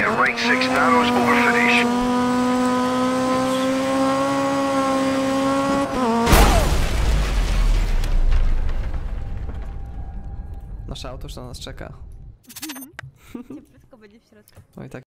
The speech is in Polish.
Yeah, right 6 narrows over finish. Nasze auto już na nas czeka. Cieplutko będzie w środku. Oj, tak.